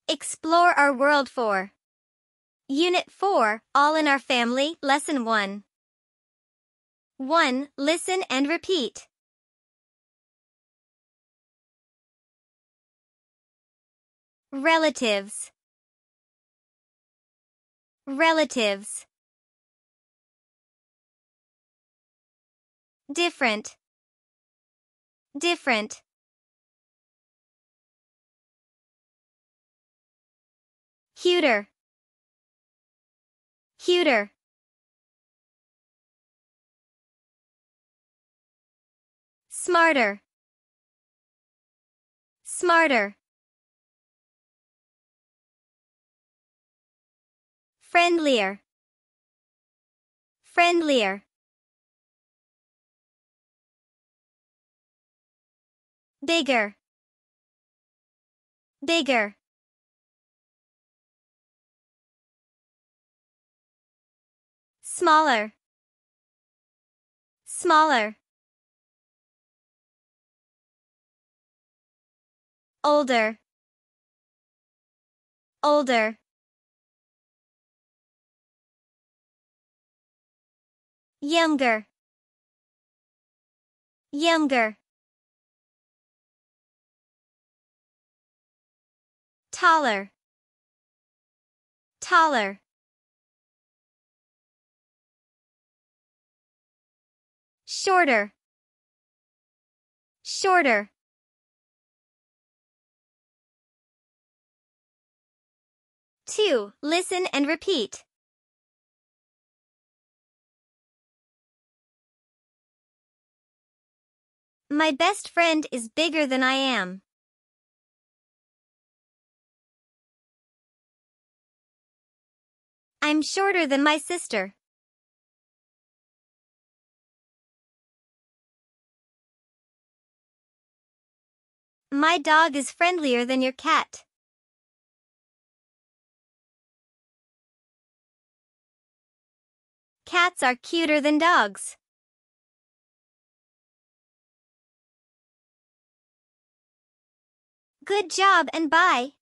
Explore our world 4. Unit 4, All in Our Family, Lesson 1. 1. Listen and repeat. Relatives. Relatives. Different. Different. Cuter. Cuter. Smarter. Smarter. Friendlier. Friendlier. Bigger. Bigger. Smaller. Smaller. Older. Older. Younger. Younger. Taller. Taller. Shorter. Shorter. Two. Listen and repeat. My best friend is bigger than I am. I'm shorter than my sister. My dog is friendlier than your cat. Cats are cuter than dogs. Good job and bye.